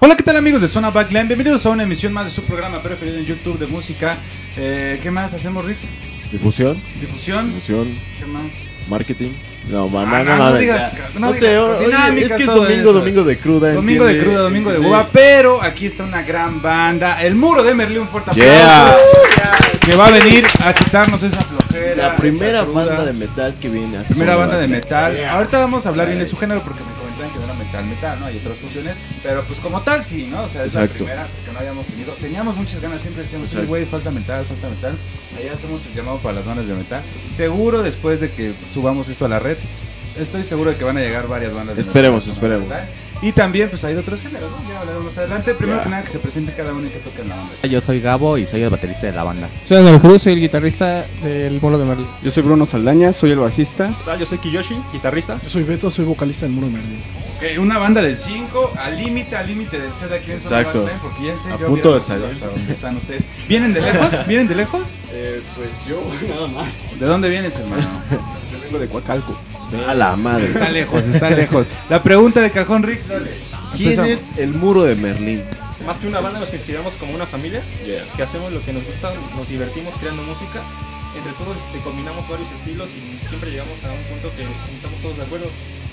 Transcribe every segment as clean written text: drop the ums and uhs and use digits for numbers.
Hola, ¿qué tal amigos de Zona Backline? Bienvenidos a una emisión más de su programa preferido en YouTube de música. ¿Qué más hacemos, Rix? Difusión. ¿Qué más? Marketing. No digas, no sé, es que es domingo de cruda. Domingo de cruda, domingo de uva, pero aquí está una gran banda, el Muro de Merlín, un fuerte aplauso, que va a venir a quitarnos esa flojera. La primera banda de metal que viene a Primera banda de metal. Ahorita vamos a hablar bien de su género porque me comentaban que no era metal, ¿no? Hay otras fusiones, pero pues como tal sí, ¿no? O sea, es Exacto. la primera que no habíamos tenido. Teníamos muchas ganas, siempre decíamos, sí, Exacto. güey, falta metal. Allá hacemos el llamado para las bandas de metal. Seguro después de que subamos esto a la red, estoy seguro de que van a llegar varias bandas de Esperemos. metal. Y también pues hay de otros géneros, ¿no? Ya hablaremos más adelante. Primero que nada que se presente cada uno y que toque en la banda. Yo soy Gabo y soy el baterista de la banda. Soy Daniel Cruz, soy el guitarrista del Muro de Merlín. Yo soy Bruno Saldaña, soy el bajista. Yo soy Kiyoshi, guitarrista. Yo soy Beto, soy vocalista del Muro de Merlín. Okay, una banda del 5 al límite del set aquí en Zona Exacto. Backline, porque ya el 6 A ya punto de vieron salir. hasta dónde están ustedes. ¿Vienen de lejos? ¿Vienen de lejos? Pues yo, nada más. ¿De dónde vienes, hermano? Yo vengo de Coacalco. A la madre. Está lejos. La pregunta de Cajón Rick, dale. ¿Quién Empezamos. es el Muro de Merlín? Más que una banda nos consideramos como una familia, que hacemos lo que nos gusta, nos divertimos creando música. Entre todos combinamos varios estilos y siempre llegamos a un punto que estamos todos de acuerdo.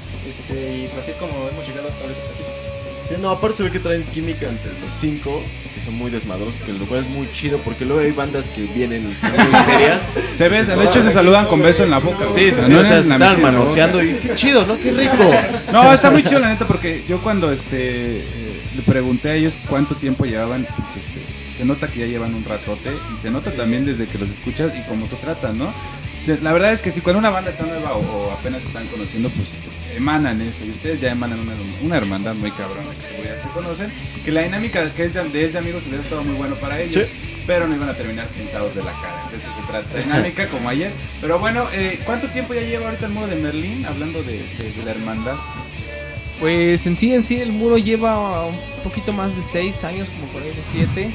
Y pues así es como hemos llegado hasta ahorita hasta aquí. Sí, no, aparte se ve que traen química entre los 5, que son muy desmadrosos, que lo cual es muy chido, porque luego hay bandas que vienen y están muy serias. Se ve, de hecho se saludan con beso en la boca. Sí, güey. sí, No o sea, en se la están mejilla, manoseando y qué chido, ¿no? Qué rico. No, está muy chido la neta, porque yo cuando le pregunté a ellos cuánto tiempo llevaban, pues se nota que ya llevan un ratote y se nota también desde que los escuchas y cómo se tratan, ¿no? La verdad es que si cuando una banda está nueva o apenas te están conociendo, pues emanan eso. Y ustedes ya emanan una hermandad muy cabrona, que seguro ya se conocen. Que la dinámica que es de amigos hubiera estado muy bueno para ellos, pero no iban a terminar pintados de la cara. De eso se trata esta dinámica, como ayer. Pero bueno, ¿cuánto tiempo ya lleva ahorita el Muro de Merlín? Hablando de la hermandad. Pues en sí el Muro lleva un poquito más de 6 años, como por ahí de 7.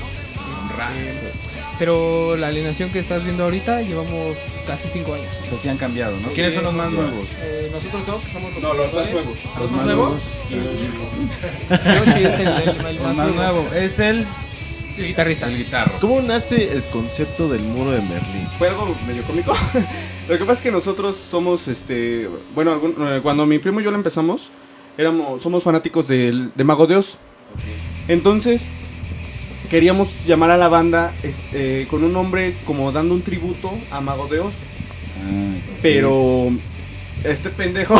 Pero la alineación que estás viendo ahorita llevamos casi 5 años. O sea, sí han cambiado, ¿no? ¿Quiénes son los más nuevos? Nosotros dos, que somos los No, los más actuales. nuevos. Los más nuevos. Yoshi es el El más nuevo es el guitarrista. guitarro. ¿Cómo nace el concepto del Muro de Merlín? Fue algo medio cómico. Lo que pasa es que nosotros somos, cuando mi primo y yo lo empezamos, somos fanáticos de Mago de Oz. Entonces, queríamos llamar a la banda con un nombre como dando un tributo a Mago de Oz. Pero este pendejo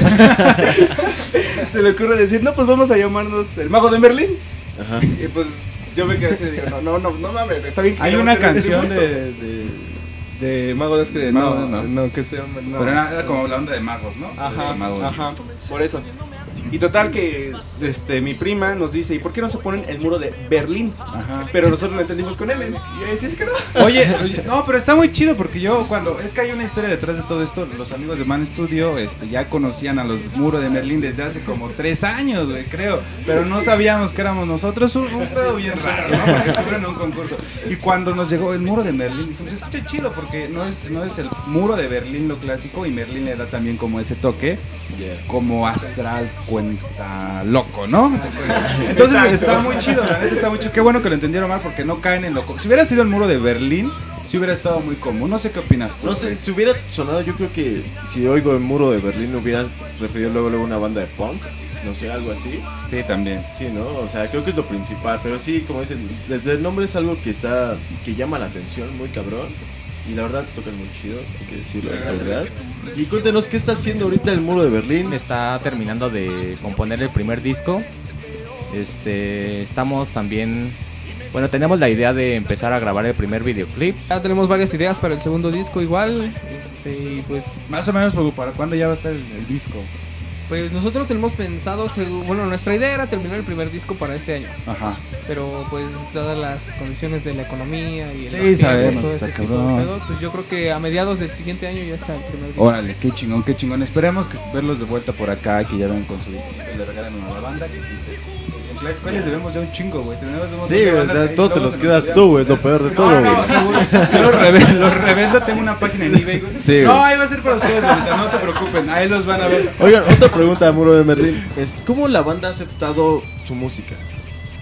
se le ocurre decir, no, pues vamos a llamarnos el Mago de Merlín. Ajá. Y pues yo me quedé así, digo, no mames, está bien. Hay que una llame canción tributo. de Mago de Oz que Mago, no, que se llama, no. Pero era como la onda de magos, ¿no? Ajá, De magos. ajá, por eso. Y total que mi prima nos dice, ¿y por qué no se ponen el Muro de Berlín? Ajá. Pero nosotros lo entendimos con L. Y ahí sí es que no. Oye, no, pero está muy chido porque es que hay una historia detrás de todo esto. Los amigos de Man Studio ya conocían a los Muro de Merlín desde hace como 3 años, güey, creo. Pero no sabíamos que éramos nosotros. Un pedo bien raro, ¿no? Porque estuvieron en un concurso. Y cuando nos llegó el Muro de Merlín, dijimos, se escucha chido porque no es el Muro de Berlín lo clásico. Y Merlín le da también como ese toque, como astral, cuenta loco, ¿no? Entonces está muy chido, la neta está muy chido. Qué bueno que lo entendieron mal porque no caen en loco. Si hubiera sido el Muro de Berlín, sí hubiera estado muy común. No sé qué opinas tú. No sé, si hubiera sonado, yo creo que si oigo el Muro de Berlín hubiera referido luego a una banda de punk, no sé, algo así. Sí, también. Sí, ¿no? O sea, creo que es lo principal, pero sí, como dicen, desde el nombre es algo que llama la atención, muy cabrón. Y la verdad tocan muy chido, hay que decirlo, la verdad. Y cuéntenos, ¿qué está haciendo ahorita el Muro de Berlín? Está terminando de componer el primer disco. Estamos también... Bueno, tenemos la idea de empezar a grabar el primer videoclip. Ya tenemos varias ideas para el segundo disco igual. Y pues Más o menos, ¿para cuándo ya va a estar el disco? Pues nosotros tenemos pensado, bueno, nuestra idea era terminar el primer disco para este año. Ajá. Pero pues dadas las condiciones de la economía y Sí, sabemos, todo está ese tipo cabrón. de pedo, pues yo creo que a mediados del siguiente año ya está el primer disco. Órale, qué chingón, qué chingón. Esperemos que verlos de vuelta por acá, que ya vengan con su visita, le regalen una nueva banda, que sí, es un clásico. Les debemos ya un chingo, güey. Tenemos un montón Sí, de o bandas sea, ahí, todo te luego los se quedas nos tú, güey, es lo peor de todo, güey. No, seguro. Yo los revendo, tengo una página en eBay, güey. Sí, no, güey. ahí va a ser para ustedes, ahorita, no se preocupen, ahí los van a ver. Oigan, otra pregunta, Muro de Merlín. ¿Cómo la banda ha aceptado su música?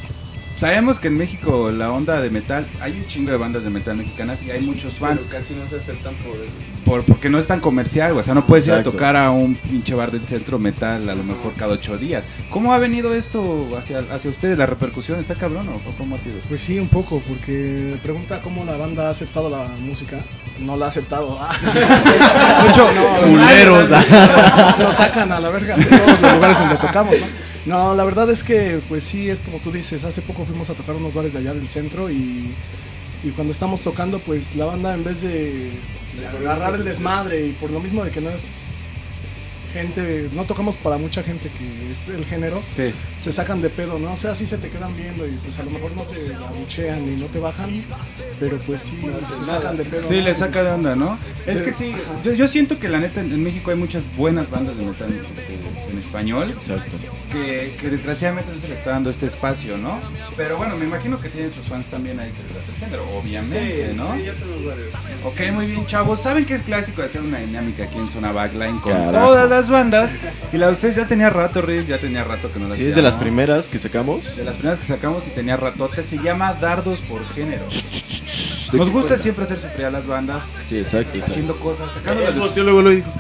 sabemos que en México la onda de metal, hay un chingo de bandas de metal mexicanas y hay muchos fans. Pero casi no se aceptan Porque no es tan comercial, güey. O sea, no puedes ir a Exacto. tocar a un pinche bar del centro metal a lo mejor cada 8 días. ¿Cómo ha venido esto hacia ustedes? ¿La repercusión está cabrón o cómo ha sido? Pues sí, un poco, porque pregunta cómo la banda ha aceptado la música. No la ha aceptado. Mucho culeros. Lo sacan a la verga de todos los lugares donde tocamos, ¿no? No, la verdad es que, pues sí, es como tú dices. Hace poco fuimos a tocar unos bares de allá del centro y cuando estamos tocando, pues la banda en vez de agarrar el desmadre y por lo mismo de que no es gente, no tocamos para mucha gente que es el género, Sí. se sacan de pedo, ¿no? O sea, sí se te quedan viendo y pues a lo mejor no te abuchean y no te bajan, pero pues sí, se sacan de pedo. Sí, ¿no? le saca de onda, ¿no? Es que sí, yo siento que la neta en México hay muchas buenas bandas de metal en español. Exacto. Que desgraciadamente no se le está dando este espacio, ¿no? Pero bueno, me imagino que tienen sus fans también ahí que les late el género, obviamente, ¿no? Sí, ya tenemos varios. Ok, muy bien, chavos. ¿Saben que es clásico hacer una dinámica aquí en Zona Backline con Carajo. todas las bandas? Y la de ustedes ya tenía rato, Riz, ya tenía rato que no la Sí, hacía, es de las ¿no? primeras que sacamos. De las primeras que sacamos y tenía ratote. Se llama Dardos por Género. Nos gusta siempre hacer sufrir a las bandas, Sí, exacto. haciendo cosas, sacándolas de sus- Luego lo dijo.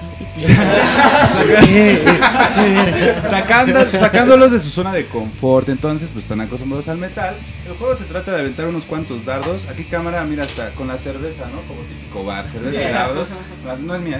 sacándolos de su zona de confort. Entonces pues están acostumbrados al metal. El juego se trata de aventar unos cuantos dardos. Aquí cámara, mira, hasta con la cerveza, ¿no? Como típico bar, cerveza y dardo. No es mía,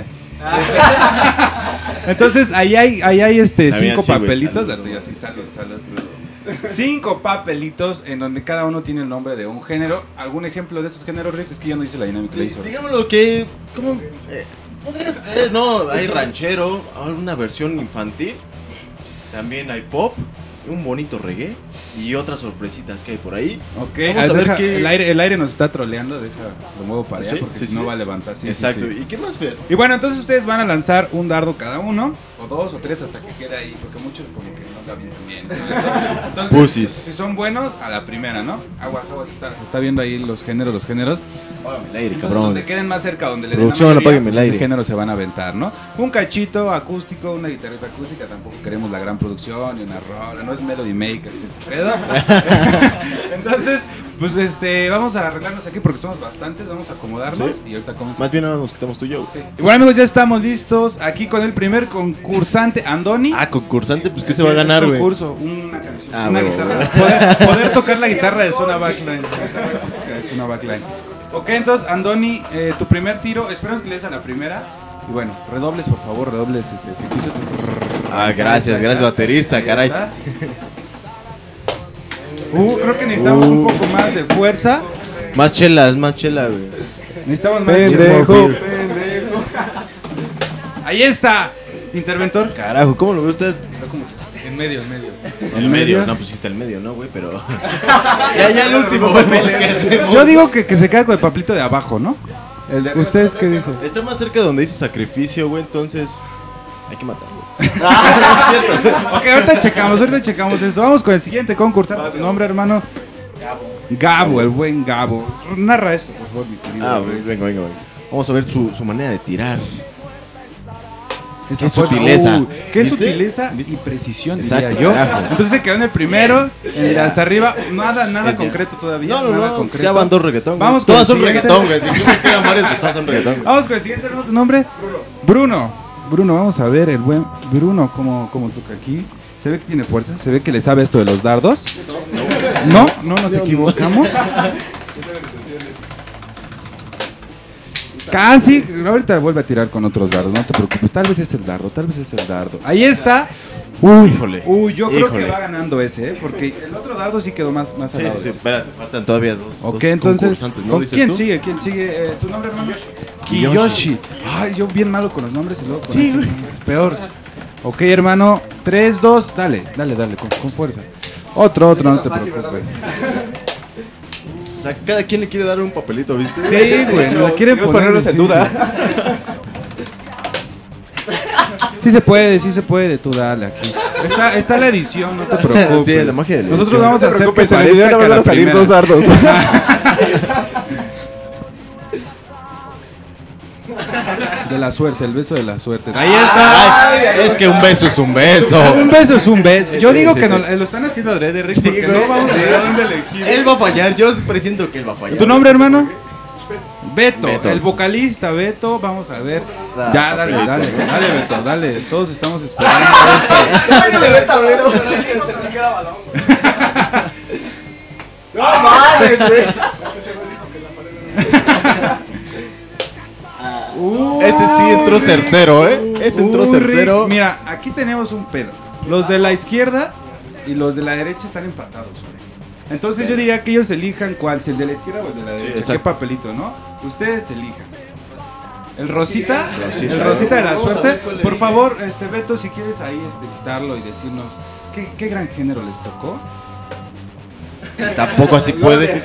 Entonces ahí hay La mía 5 sí, güey, papelitos. salud, La tuya sí, salud. 5 papelitos en donde cada uno tiene el nombre de un género. ¿Algún ejemplo de esos géneros, Rex? Es que yo no hice la dinámica, la hizo. Digámoslo que. ¿Cómo? Podría ser, ¿no? Hay ranchero, una versión infantil. También hay pop, un bonito reggae y otras sorpresitas que hay por ahí. Ok, Vamos a ver deja- qué- el aire nos está troleando, lo muevo para allá ¿Sí? porque Sí, si no sí. va a levantar. Sí, Exacto. sí, sí. ¿Y qué más, Fer? Y bueno, entonces ustedes van a lanzar un dardo cada uno, o 2 o 3 hasta que quede ahí, porque muchos como que no la avientan bien. Entonces, Pusis. si son buenos, a la primera, ¿no? Aguas, se está viendo ahí los géneros. Apágame el aire, Entonces, cabrón. donde queden más cerca, donde le den Producción, la mayoría, apáguenme el pues, aire. ese género se van a aventar, ¿no? Un cachito acústico, una guitarrita acústica, tampoco queremos la gran producción ni una rola, no es Melody Maker, este pedo. Entonces, pues vamos a arreglarnos aquí porque somos bastantes, vamos a acomodarnos Sí. y ahorita comenzamos. Más bien ahora nos quitamos tú y yo. Sí. Y bueno, amigos, ya estamos listos aquí con el primer concursante, Andoni. Ah, concursante, pues ¿qué se Sí, va a ganar, es güey? concurso, una canción, Ah, una huevo, guitarra. Poder tocar la guitarra de Zona Backline. De Zona Backline. Ok, entonces, Andoni, tu primer tiro, esperamos que le des a la primera. Y bueno, redobles, por favor, redobles ficticios. Ah, gracias, baterista, Ahí caray. está. Creo que necesitamos un poco más de fuerza. Más chela, güey. Necesitamos más Pendejo. Ahí está, interventor. Carajo, ¿cómo lo ve usted? En medio. El medio. No, pues sí está el medio, ¿no, güey? Pero. ya el último, güey. Yo digo que se queda con el papelito de abajo, ¿no? ¿Ustedes qué dicen? Está más cerca de donde dice sacrificio, güey, entonces. Hay que matarlo. Ok, ahorita checamos esto. Vamos con el siguiente concursante. ¿Tu nombre, hermano? Gabo, el buen Gabo. Narra esto, por favor, mi querido. Ah, güey, venga. Vamos a ver su manera de tirar. Esa qué fuerza. sutileza. Qué ¿Viste? sutileza ¿Viste? y precisión, Exacto, diría yo. carajo. Entonces se quedó en el primero, en el de hasta arriba. Nada concreto todavía. nada No, concreto. ya van 2 reggaetón. Vamos güey. con Todas son el siguiente. reggaetón, güey. Dijimos que eran varios, pero todas son reggaetón. Vamos con el siguiente, hermano. ¿Tu nombre? Bruno. Bruno, vamos a ver el buen Bruno cómo toca aquí. Se ve que tiene fuerza, se ve que le sabe esto de los dardos. No nos equivocamos. Casi, ahorita vuelve a tirar con otros dardos, no te preocupes, tal vez es el dardo. Ahí está. Híjole. Yo creo que Híjole. va ganando ese, porque el otro dardo sí quedó más al Sí, lado. sí, de ese. espérate, faltan todavía dos. Ok, dos entonces, concursantes, ¿no? ¿con ¿Dices quién tú? sigue? ¿Tu nombre, hermano? Kiyoshi. Ay, yo bien malo con los nombres y luego con Sí, eso. güey. Peor. Ok, hermano. 3, 2, dale, con fuerza. Otro, no te preocupes. O sea, cada quien le quiere dar un papelito, ¿viste? Sí, güey, la quieren poner ponerlos en difícil. duda. Sí se puede, tú dale aquí. Está la edición, no te preocupes. Sí, la magia de la Nosotros edición. vamos a No te hacer que preocupes, en el video parezca no que van la a salir primera. dos dardos. De la suerte, el beso de la suerte. Ahí está. Ay, es que un beso es un beso. Un beso es un beso. Yo digo Sí, que sí. lo están haciendo adrede, Rick, porque güey. no vamos a ver a dónde elegir. Él va a fallar, yo presiento que él va a fallar. ¿Tu nombre, hermano? Beto, Beto. el vocalista Beto, vamos a ver. Ah, Ya, dale, papelito. dale, Beto, dale. Todos estamos esperando. No mames, güey. Ese sí entró certero, ¿eh? Ese entró certero. Rix, mira, aquí tenemos un pedo. Los de la izquierda y los de la derecha están empatados, güey. Entonces yo diría que ellos elijan cuál, si el de la izquierda o el de la derecha. ¿Qué exacto. papelito, no? Ustedes elijan. El Rosita, Rosita. el Rosita de la Vamos a suerte. ver cuál Por elige. favor, Beto, si quieres ahí quitarlo y decirnos qué gran género les tocó. Tampoco así puede.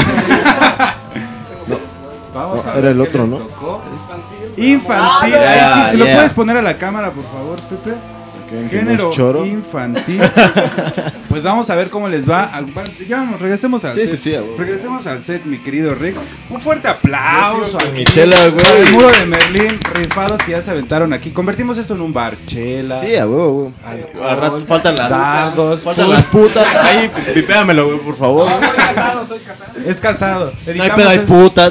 Vamos No, a ver era el qué otro, les ¿no? tocó. Infantil. Ah, Ahí sí, ya, ¿se lo ya. puedes poner a la cámara, por favor, Pepe? Género choro. infantil. Pues vamos a ver cómo les va. Ya vamos, regresemos al Sí, set. sí, sí, a huevo. Regresemos al set, mi querido Rex. Un fuerte aplauso Con aquí mi chela, güey. para el muro de Merlín, rifados que ya se aventaron aquí. Convertimos esto en un bar, chela. Sí, a huevo, alcohol, güey. Al rato faltan las dardos, faltan las putas. Ahí, pipéamelo, güey, por favor. Es calzado. No hay pedo, hay putas.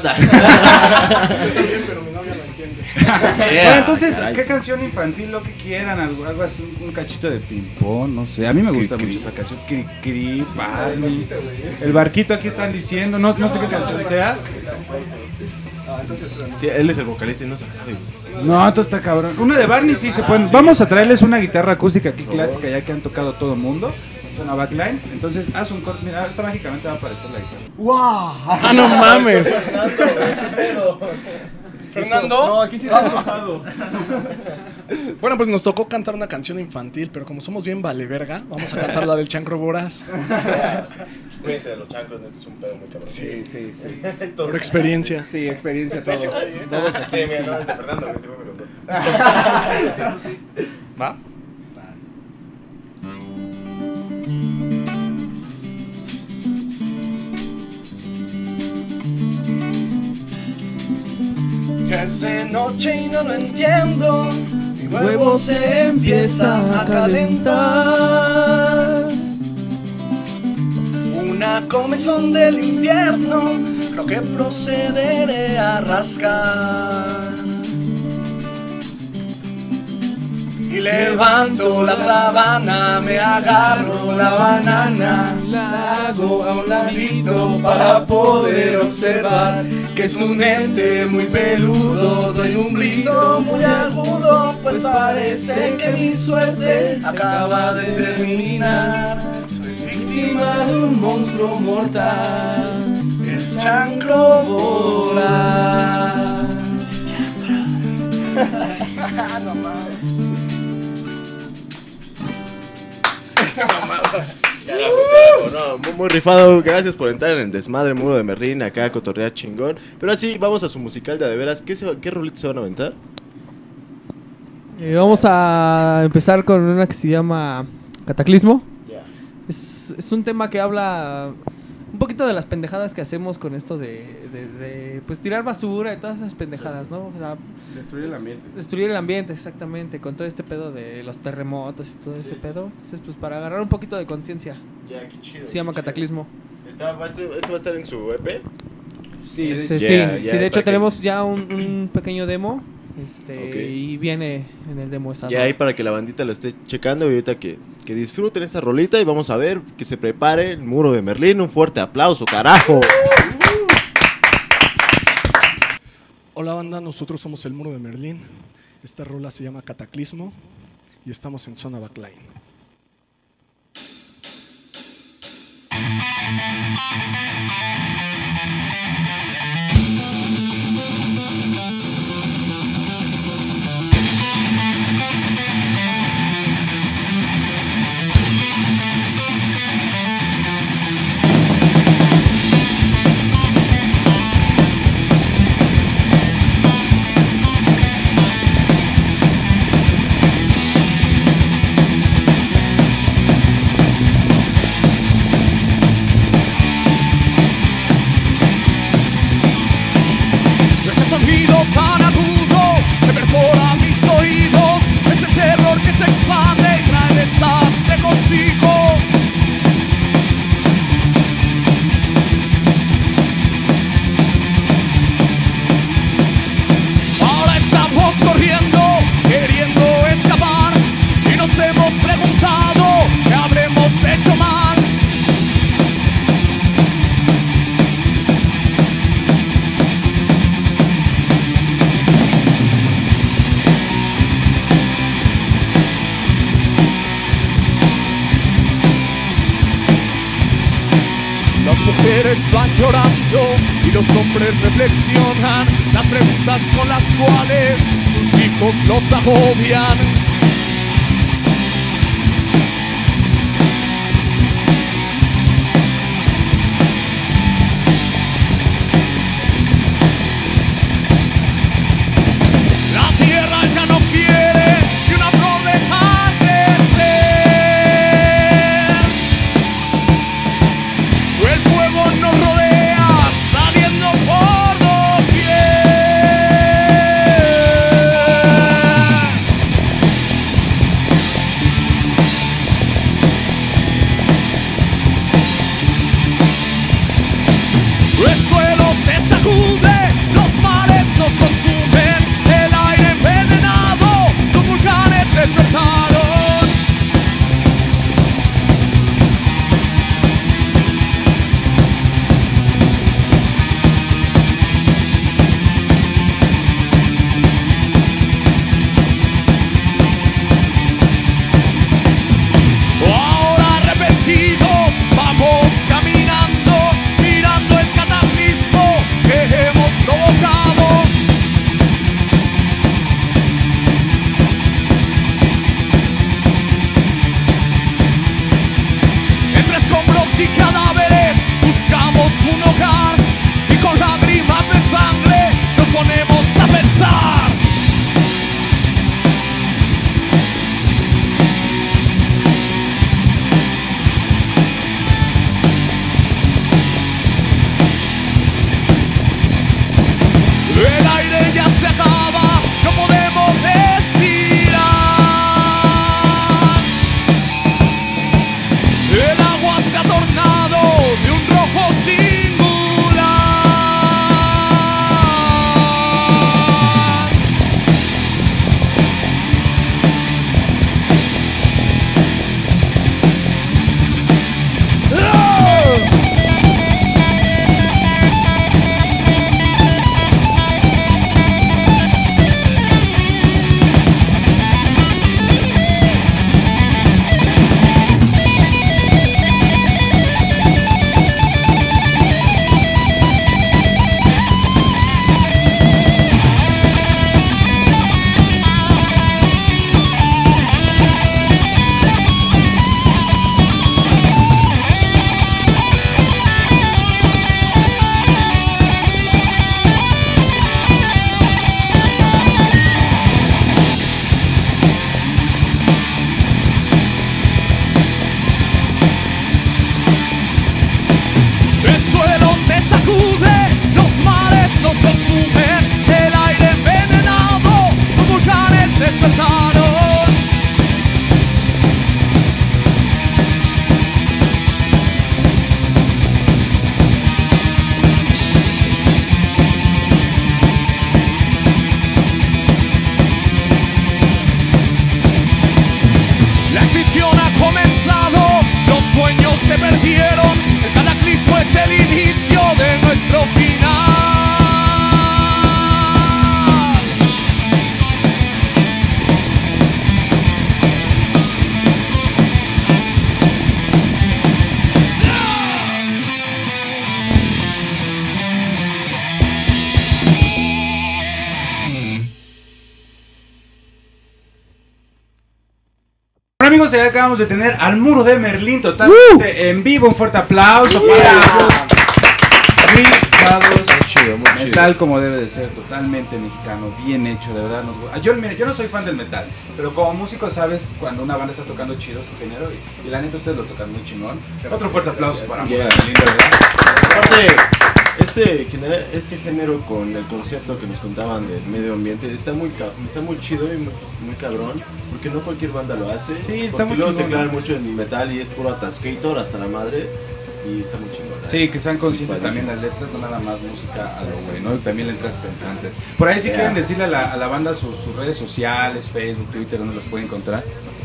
Bueno, entonces, ¿qué canción infantil, lo que quieran? Algo así, un cachito de ping-pong, no sé. A mí me gusta mucho esa canción. Cri, Barney. El barquito aquí están diciendo, no sé qué canción sea. Sí, él es el vocalista y no se la sabe, güey. No, esto está cabrón. Una de Barney sí se pueden. Vamos a traerles una guitarra acústica aquí clásica, ya que han tocado todo el mundo. Es una backline. Entonces, haz un corte. Mira, ahorita mágicamente va a aparecer la guitarra. ¡Ah, no mames! ¿Fernando? No, aquí sí está enojado. Bueno, pues nos tocó cantar una canción infantil, pero como somos bien vale verga, vamos a cantar la del Chancro Voraz. Cuídense de los chancros, neta, es un pedo muy cabrón. Sí, sí, sí. Por experiencia. Sí, experiencia todos. Todos aquí. Sí, mira, no, es de Fernando, que se me contó. ¿Va? Ya es de noche y no lo entiendo. Mi huevo se empieza a calentar. Una comezón del invierno, creo que procederé a rascar. Y levanto la sabana, me agarro la banana, la hago a un ladito para poder observar que es un ente muy peludo. Doy un grito muy agudo, pues parece que mi suerte acaba de terminar. Soy víctima de un monstruo mortal, el chancro voraz. No mames. No, muy rifado, gracias por entrar en el desmadre muro de Merlín, acá cotorrea chingón. Pero así, vamos a su musical de veras. ¿Qué rolitos se van a aventar? Vamos a empezar con una que se llama Cataclismo. Ya. Es un tema que habla un poquito de las pendejadas que hacemos con esto de pues tirar basura y todas esas pendejadas, ¿no? O sea, Destruir el ambiente. destruir el ambiente, exactamente, con todo este pedo de los terremotos y todo ese pedo. Entonces, pues para agarrar un poquito de conciencia. Ya, qué chido. Se llama Cataclismo. ¿Eso va a estar en su EP? Sí, Ya, Sí, ya, sí, de hecho para que- tenemos ya un pequeño demo. Ok. Y viene en el demo esa Y ahí para que la bandita lo esté checando y ahorita que disfruten esa rolita y vamos a ver que se prepare el muro de Merlín. Un fuerte aplauso, carajo. Hola banda, nosotros somos el Muro de Merlín. Esta rola se llama Cataclismo y estamos en zona backline. Ese sonido tan agudo perfora mis oídos, es el terror que se expande y trae desastre consigo. Ahora estamos corriendo, queriendo escapar, y nos hemos preguntado qué habremos hecho mal. Las mujeres van llorando y los hombres reflexionan las preguntas con las cuales sus hijos los agobian. La tierra ya no quiere que una flor deja crecer. El fuego nos rodea, saliendo por doquier. El suelo se sacude, los mares nos consumen, el aire envenenado, los volcanes despertaron. Ahora arrepentidos vamos caminando, mirando el cataclismo que hemos provocado. Entre escombros y cadáveres buscamos un hogar, y con lágrimas de sangre nos ponemos a pensar. El aire ya se acaba, no podemos respirar. El agua se ha tornado de un rojo singular. El suelo se sacude, los mares nos consumen, el aire envenenado, los volcanes despertaron. La extinción ha comenzado, los sueños se perdieron, el cataclismo es el inicio de nuestro final. Bueno, amigos, ya acabamos de tener al Muro de Merlín totalmente en vivo. Un fuerte aplauso para ellos. Rifados, chido, muy metal chido. como debe de ser, totalmente mexicano, bien hecho, de verdad. Mira, yo no soy fan del metal, pero como músico sabes cuando una banda está tocando chido su género y la neta ustedes lo tocan muy chingón. Otro fuerte aplauso para Muro de Merlín, de verdad. Aparte, Este género con el concepto que nos contaban del medio ambiente está muy chido y muy cabrón, porque no cualquier banda lo hace. Sí, está porque muy luego se chingón. clavan mucho en metal y es puro atascator hasta la madre y está muy chingón. Sí, que sean conscientes Padrísimo. también las letras, no nada más música a lo güey, ¿no? Y también letras pensantes. Por ahí si Yeah. quieren decirle a la banda sus redes sociales, Facebook, Twitter, ¿dónde los pueden encontrar?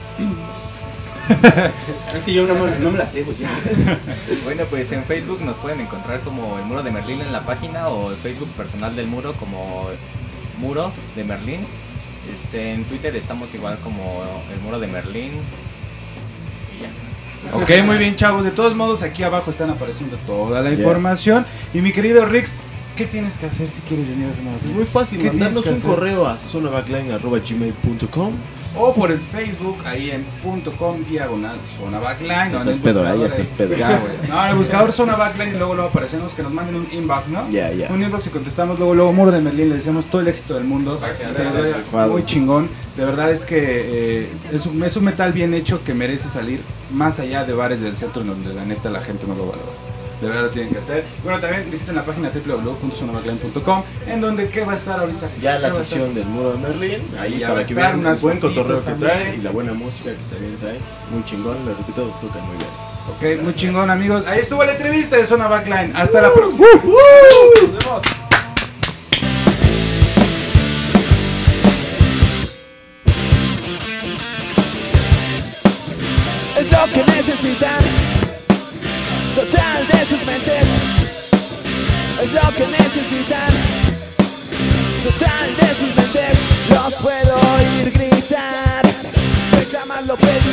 Es que yo no me la sé, güey. Bueno, pues en Facebook nos pueden encontrar como El Muro de Merlín en la página o el Facebook personal del Muro como Muro de Merlín. En Twitter estamos igual como El Muro de Merlín. Y ya. Ok, muy bien, chavos. De todos modos, aquí abajo están apareciendo toda la información. Y mi querido Rix, ¿qué tienes que hacer si quieres venir a Zona Backline? Muy fácil, ¿Qué mandarnos tienes que un hacer? correo a zonabackline@gmail.com. O por el Facebook, ahí en .com/Zona Backline. Ya o en estás el pedo, buscador ya estás ahí. pedo. Ya, güey. No, en el buscador Zona Backline y luego aparecemos que nos manden un inbox, ¿no? Ya. Un inbox y contestamos luego Muro de Merlín, le deseamos todo el éxito del mundo. Gracias, De verdad, gracias. muy chingón. De verdad es que es un metal bien hecho que merece salir más allá de bares del centro en donde la neta la gente no lo valora. De verdad lo tienen que hacer. Bueno, también visiten la página www.zonabackline.com en donde ¿qué va a estar ahorita? Ya la ¿Qué va a sesión estar? del Muro de Merlín, Ahí ahí ya va para a que estar, vean unas el buen cotorreo fotitos que trae también. y la buena música que también trae. Muy chingón, lo repito, tocan muy bien. Ok, muy chingón, amigos. Ahí estuvo la entrevista de Zona Backline. Hasta la próxima. Nos vemos. Es lo que necesitan, total de sus mentes. Es lo que necesitan, total de sus mentes. Los puedo